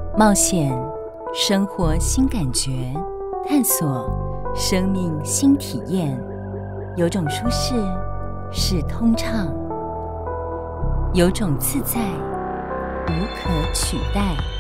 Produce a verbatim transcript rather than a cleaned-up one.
冒险，生活新感觉，探索生命新体验。有种舒适是通畅，有种自在无可取代。